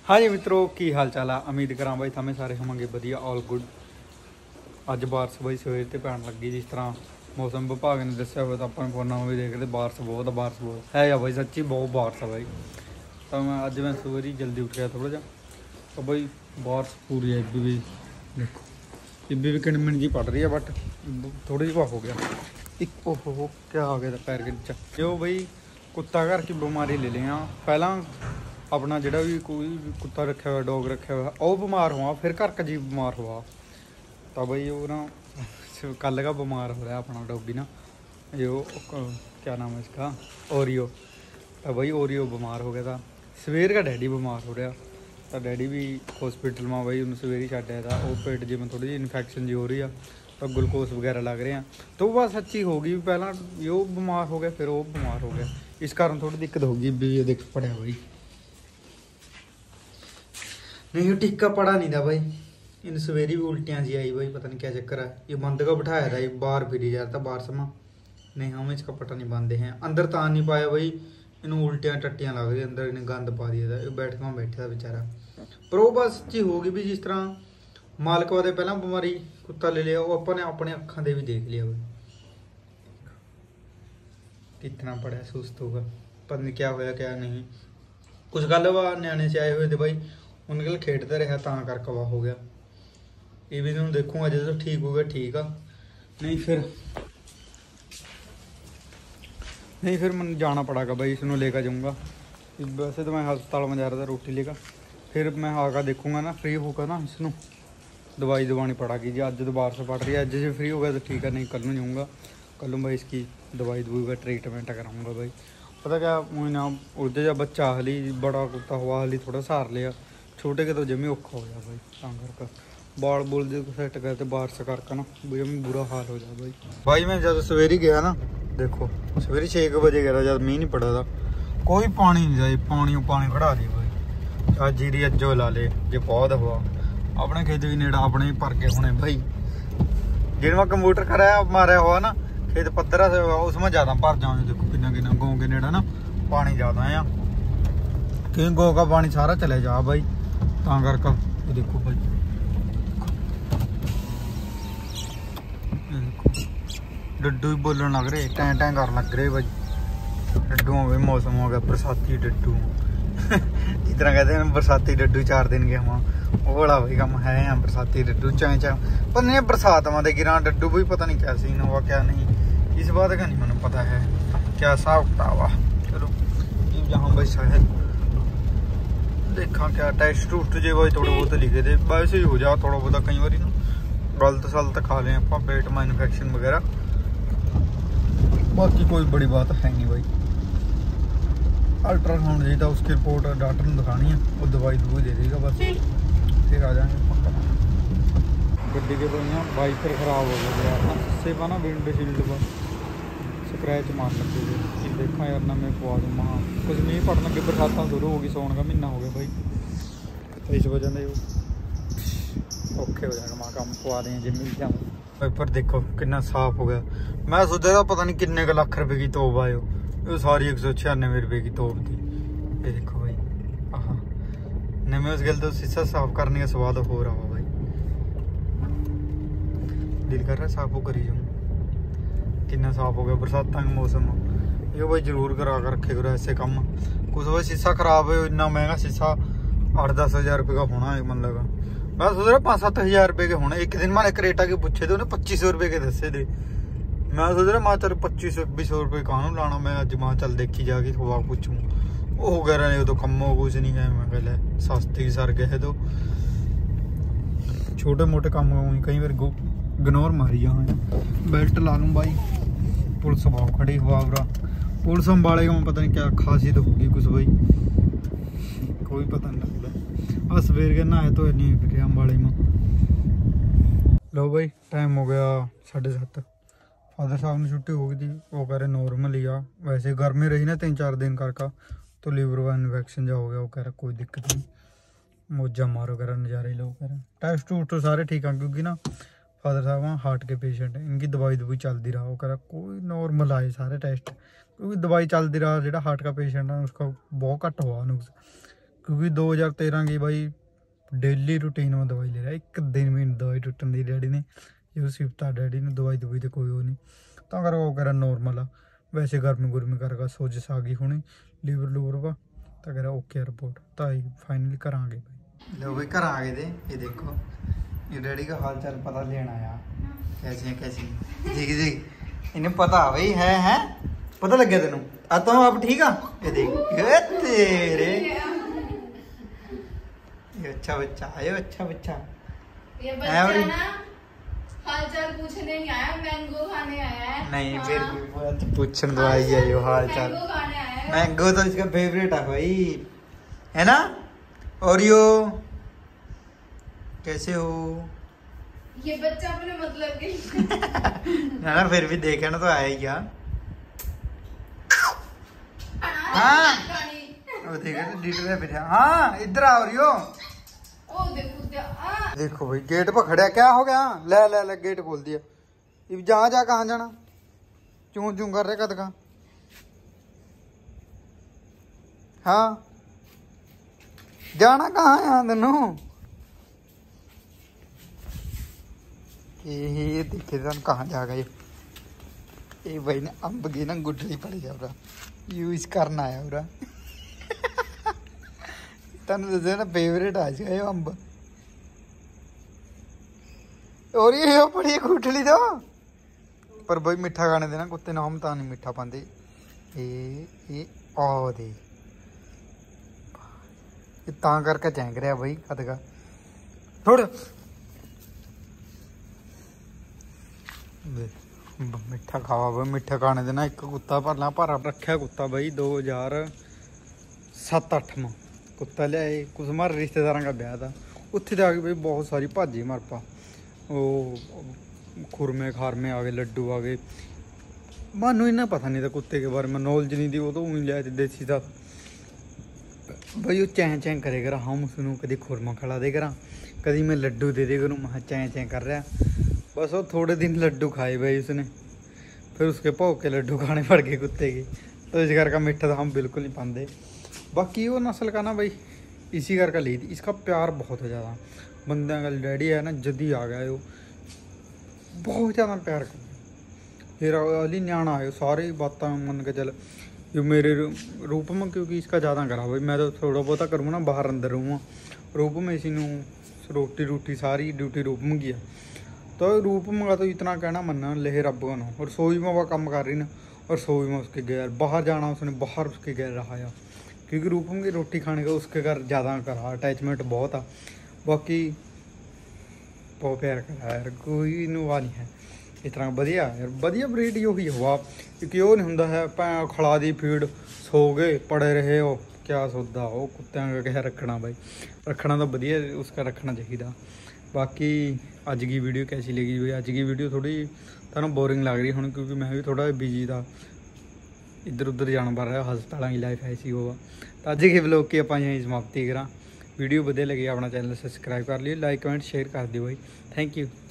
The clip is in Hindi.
हाँ जी मित्रों की हाल चाल है। उम्मीद करा भाई थमें सारे होवोगे वधिया ऑल गुड। अज बारिश बई सवेर तो पैन लगी जिस तरह मौसम विभाग ने दसिया हो तो अपन फोना में भी देखते बारिश बहुत है या भाई सच्ची बहुत बारिश है भाई। तो मैं अज मैं सवेरे जल्दी उठ गया थोड़ा जा तो भाई बारिश पूरी है। इब्बी भी देखो इब्बी भी किणमिण जी पड़ रही है बट थोड़ी जी हो गया एक ओहो क्या आ गया था पैर के नीचे जो भाई कुत्ता घर की बीमारी ले लिया। पहला अपना जोड़ा भी कोई भी कुत्ता रखा हुआ डॉग रखा हुआ वो बीमार हुआ फिर घर का जीव बीमार हुआ। तो भाई वो ना कल का बीमार हो रहा है अपना डॉगी ना यो क्या नाम है इसका ओरियो। तो भाई ओरियो बीमार हो गया था। सवेर का डैडी बीमार हो रहा तो डैडी भी हॉस्पिटल में भाई उन्हें सवेरे छाया था। वो पेट जी में थोड़ी जी इन्फेक्शन जी हो रही है तो ग्लूकोज वगैरह लग रहे हैं तो बस अच्छी होगी। पहला यो बीमार हो गया फिर वो बीमार हो गया इस कारण थोड़ी दिक्कत होगी। भी ये देख पड़ा भाई नहीं टिक्का पड़ा नहीं था भाई। इन सवेरी भी उल्टियाँ सी आई भाई पता नहीं क्या चक्कर है। ये बंद का बिठाया था ये बाहर फिरी जा रहा था बाहर समा नहीं हम इसका पता नहीं बांधे हैं अंदर तान नहीं पाया भाई। इन्होंने उल्टियाँ टट्टियाँ लग रही अंदर इन्हें गंद पा दिया था। ये बैठका बैठा था बेचारा पर वो बस अच्छी होगी भी जिस तरह मालक वाले पहला बीमारी कुत्ता ले लिया वो अपने अपने अखा दे भी देख लिया भाई कितना पड़ा सुस्त होगा पता नहीं क्या होया क्या नहीं। कुछ गल वा न्याणे से आए हुए थे भाई उनके लिए खेडता रहा तां करके वाह हो गया। ये भी तुम देखूंगा जो तो ठीक हो गया ठीक आ नहीं फिर मैं जाना पड़ेगा भाई इसको लेकर जाऊँगा। वैसे तो मैं अस्पताल में जा रहा था रोटी लेकर फिर मैं आकर देखूंगा ना फ्री होकर ना इसनों दवाई दवानी पड़ेगी जी। अज तो बारिश पड़ रही है अज से फ्री हो गया तो ठीक है नहीं कल में जाऊँगा कल भाई इसकी दवाई दवाई का ट्रीटमेंट कराऊँगा भाई। पता क्या मुझे ना उड़ते जा बच्चा हाली बड़ा कुत्ता हुआ हाली थोड़ा सहार लिया छोटे के तो जमी औखा हो जा भाई तां करके बाल बुल जो सैट करते बारिश करके ना जमी बुरा हाल हो जाए भाई मैं जब सवेरे गया ना देखो सवेरे 6 बजे गया जब मीह नहीं पड़ा था कोई पानी नहीं जाए पानी खड़ा दी भाई चाहे जीरी अज्जो ला ले जो पौध हुआ अपने खेत भी नेड़ा अपने ही भर के होने भाई जिनमें कंप्यूटर कराया मारा हुआ ना खेत पत्थरा से हुआ उसमें ज़्यादा भर जाओ। देखो कितना कितना गाँव के नेड़ा ना पानी ज़्यादा है क्योंकि गाँव का पानी सारा चले जा भाई तां करके। देखो भाई डड्डू भी बोलन लग रहे टैं टैं कर लग रहे भाई डड्डुओं में मौसम हो गया बरसाती डड्डू जिस तरह कहते हैं बरसाती डड्डू 4 दिन के हम वो बड़ा भाई कम है यहाँ बरसाती डड्डू चाहे चाहे पर नहीं बरसात में गिरा डड्डू भी पता नहीं क्या सीन हुआ क्या नहीं इस बात का नहीं मैंने पता है क्या हिसाब किताब आ। चलो जहाँ भाई शायद देखा क्या टेस्ट टूस्ट जे भाई थोड़े बहुत लिखे थे वैसे ही हो जा थोड़ा बहुत कई बार ना गलत सलत खा लें आप पेट में इन्फेक्शन वगैरह बाकी कोई बड़ी बात है नहीं भाई। अल्ट्रासाउंड चाहिए था उसकी रिपोर्ट डॉक्टर ने दिखानी है वो दवाई दवाई दे देगा बस फिर आ जाएंगे पक्का। गड्डी के तो यहाँ वाइपर खराब हो गया यार इससे ना विंडो शील्ड पर स्क्रैच मार लगे थे देखा यार ना मैं पवा दूँ वहाँ कुछ मीह पड़ने लगे बरसात शुरू होगी सौन का महीना हो गया भाई तो इस वजह से औखे हो जाएगा वहाँ काम पवा दें जिम मिल जाए। वाइपर देखो कितना साफ हो गया मैं सोचा था पता नहीं कितने का लाख रुपए की तोप आयो ये सारी 196 रुपये की तोप थी। ये देखो भाई हाँ नमे उस गल तो शीशा साफ करने का स्वाद हो रहा हो भाई दिल कर रहा है साफ हो करी जाऊँ कितना साफ हो गया बरसात का मौसम ये भाई जरूर करा कर रखे करो ऐसे कम कुछ भाई शीशा खराब है इतना महंगा शीशा 8-10 हज़ार रुपये का होना है मन लगा मैं सोच रहा 5-7 हज़ार रुपये के होने। एक दिन मैंने करेटा के पूछे थे उन्हें 2500 रुपये के दसे थे मैं सोच रहा चल 2500-2000 रुपये कानून लाना मैं अज मैं चल देखी जाके थोड़ा पूछूँ वो वगैरह नहीं तो कम हो कुछ नहीं है मैं कहला सस्ती सर गए तो छोटे मोटे काम कई बार इग्नोर मारी जा बेल्ट ला लूँ भाई पुलिस भाव खड़ी हुआ बुरा पुलिस वाले को पता नहीं क्या खासियत होगी कुछ भाई कोई पता नहीं लगता आ सवेर के नहाए तो नहीं फिर अम्बाड़े में। लो भाई टाइम हो गया 7:30 फादर साहब ने छुट्टी हो गई थी वो कह रहे नॉर्मल ही आ वैसे गर्मी रही ना 3-4 दिन करका तो लीवर का इन्फेक्शन जा हो गया वो कह रहा कोई दिक्कत नहीं मौजा मारो कह रहा नज़ारे लो कह रहा टेस्ट टूस्ट तो सारे ठीक है क्योंकि ना फादर साहब वहाँ हार्ट के पेशेंट है इनकी दवाई चलती रहा वो कह रहा कोई नॉर्मल आए सारे टेस्ट क्योंकि दवाई चलती रहा जो हार्ट का पेशेंट है उसका बहुत घट हुआ नुकसान क्योंकि 2013 की भाई डेली रूटीन में दवाई ले रहा, एक दिन भी दवाई टुटन दी डैडी ने जो सिफता डैडी ने दवाई दुवाई तो कोई वो नहीं तो कर वो कह नॉर्मल आ वैसे गर्मी गुरमी करगा सोजिश आ गई होनी लीवर लूवर का तो कह ओके रिपोर्ट तो फाइनली करांगे भाई लो भाई घर आ गए थे ये देखो ये डैडी का हाल चाल पता लेना आया कैसे कैसी देख देख इन्हें पता भाई है पता लग गया तेन आता हूँ अब ठीक है ये देख तेरे ये अच्छा बच्चा है अच्छा बच्चा ये बच्चा ना हाल चाल पूछने नहीं आया मैंगो खाने आया है नहीं फिर भी पूछने तो आई है ये हाल चाल मैंगो खाने आया है मैंगो तो इसका फेवरेट है भाई है ना ओरियो कैसे हो ये बच्चा अपने मतलब के ना फिर भी देखे ना तो आया ही क्या हाँ वो देखे तो डीटो है फिर हाँ इधर आ ओरियो ओ देखो भाई गेट पर खड़ा क्या हो गया ले गेट खोल दिया अब जा कहाँ जाना चूं चूं कर रहे कद का हाँ जाना कहाँ है तेनू ये देखे तुम कहाँ जा गए ये भाई ने अंब की ना गुठली पड़ी है उरा यूज करना है उरा तेन दस ना फेवरेट आज का अंब और ये बड़ी गुठली तो पर भाई मिठा खाने देना कुत्ते ना हम तो नहीं मिठा पाते ये ओ दे ता करके चैंक रहा भाई कद का थोड़ा मिठा खावा भाई मिठा खाने देना एक कुत्ता भरना भरा रखा कुत्ता भाई 2007-8 में कुत्ता लिया कुछ हमारे रिश्तेदारों का ब्याह था उत्थे जाके भाई बहुत सारी भाजी मार पा वो खुरमे खारमे आ गए लड्डू आ गए मानो इन्ना पता नहीं था कुत्ते के बारे में नॉलेज नहीं थी वो तो वहीं लिया देसी था भाई वो चैं चैं करे करा हम उसनों कभी खुरमा खिला दे करा कभी मैं लड्डू दे दे करूँ मैं चैं चैं कर रहा बस वो थोड़े दिन लड्डू खाए भाई उसने फिर उसके भोग के लड्डू खाने पड़ गए कुत्ते के तो इस घर का मीठा तो हम बिल्कुल नहीं पाते बाकी वो नस्ल का ना भाई इसी घर का ली थी इसका प्यार बहुत है ज़्यादा बंदे का डैडी है ना जदी आ गया वो बहुत ज़्यादा प्यार कर फिर अली न्याणा आयो सारी बातें मन के चल जो मेरे रूप में क्योंकि इसका ज़्यादा करा भाई मैं तो थोड़ा बहुत करूँ ना बाहर अंदर रहूँगा रूप में इसी रोटी सारी ड्यूटी रूप में किया तो रूप में तो इतना कहना मनना ले रब का ना और सोई में वह काम कर रही ना और सोई में उसके गैर बाहर जाना उसने बाहर उसके गैर रहा क्योंकि रूपम की रोटी खाने का उसके घर ज़्यादा करा अटैचमेंट बहुत आ बाकी बहुत प्यार करा यार कोई नुआ नहीं है इतना बढ़िया यार बढ़िया ब्रीड यो ही हुआ क्योंकि वो नहीं होंगे है भैं खड़ा दी फीड सो गए पड़े रहे हो क्या सौदा हो कुत्तियां का क्या रखना भाई रखना तो बढ़िया उसका रखना चाहिए बाकी अज की वीडियो कैसी लगी भाई अज की वीडियो थोड़ी तुम बोरिंग लग रही हूँ क्योंकि मैं भी थोड़ा बिजी था इधर उधर जाना पड़ रहा हस्पतालों की लाइफ ऐसी होगा तो अज के ब्लॉग की आप यहीं समाप्ति करा वीडियो बढ़िया लगी अपना चैनल सब्सक्राइब कर लियो लाइक कमेंट शेयर कर दियो भाई थैंक यू।